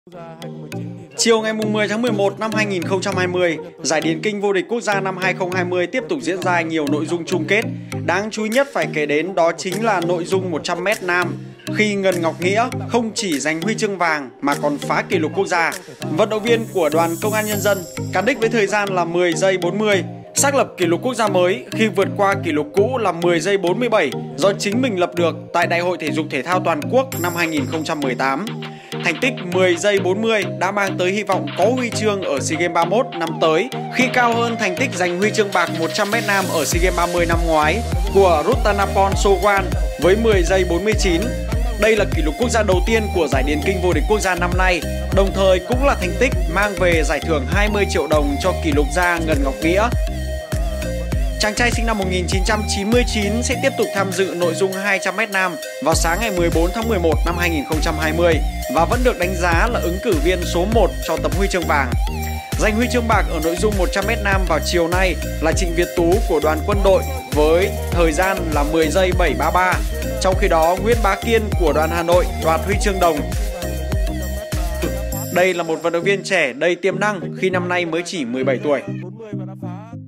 Chiều ngày 10 tháng 11 năm 2020, giải điền kinh vô địch quốc gia năm 2020 tiếp tục diễn ra nhiều nội dung chung kết. Đáng chú ý nhất phải kể đến đó chính là nội dung 100m nam, khi Ngân Ngọc Nghĩa không chỉ giành huy chương vàng mà còn phá kỷ lục quốc gia. Vận động viên của Đoàn Công an Nhân dân cán đích với thời gian là 10 giây 40, xác lập kỷ lục quốc gia mới khi vượt qua kỷ lục cũ là 10 giây 47 do chính mình lập được tại Đại hội Thể dục Thể thao Toàn quốc năm 2018. Thành tích 10 giây 40 đã mang tới hy vọng có huy chương ở SEA Games 31 năm tới khi cao hơn thành tích giành huy chương bạc 100m nam ở SEA Games 30 năm ngoái của Rattanapon Sowon với 10 giây 49. Đây là kỷ lục quốc gia đầu tiên của giải điền kinh vô địch quốc gia năm nay, đồng thời cũng là thành tích mang về giải thưởng 20 triệu đồng cho kỷ lục gia Ngân Ngọc Nghĩa. Chàng trai sinh năm 1999 sẽ tiếp tục tham dự nội dung 200m nam vào sáng ngày 14 tháng 11 năm 2020 và vẫn được đánh giá là ứng cử viên số 1 cho tấm huy chương vàng. Giành huy chương bạc ở nội dung 100m nam vào chiều nay là Trịnh Việt Tú của Đoàn Quân đội với thời gian là 10 giây 733. Trong khi đó, Nguyễn Bá Kiên của Đoàn Hà Nội đoạt huy chương đồng. Đây là một vận động viên trẻ đầy tiềm năng khi năm nay mới chỉ 17 tuổi.